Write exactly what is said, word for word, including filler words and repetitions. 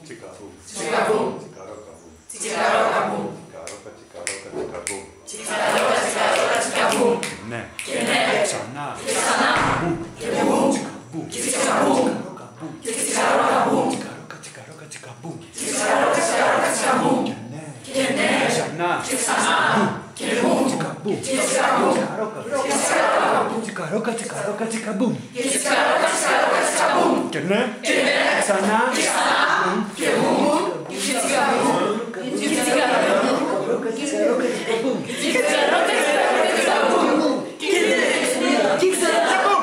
Chicabum. Chicabum. Chicarocabum. Chicarocabum. Chicaroca, chicaroca, chicabum. Chicaroca, chicaroca, chicabum. Ναι. Κενέ. Ξανά. Ξανά. Μπούμ. Κεμπούμ. Τσικαμπούμ. Τσικαμπούμ. Τσικαροκαμπούμ. Τσικαροκαμπούμ. Τσικαρόκα, τσικαρόκα, τσικαμπούμ. Chicaroca, chicaroca, chicabum. Κενέ. Κενέ. Ξανά. Ξανά. Κεμπούμ. Τσικαμπούμ. Τσικαμπούμ. Τσικαρόκα. Τσικαροκαμπούμ. Τσικαρόκα, τσικαρόκα, τσικαμπούμ. Chicaroca, chicaroca, chicabum. Κενέ. Κενέ. Ξανά. Ξανά. Κεμπούμ. Τσικαμπούμ. Τσικαρόκα, τσικαρόκα, τσικαμπούμ. Chicaroca, chicaroca, chicabum. Κενέ. Chicaroca.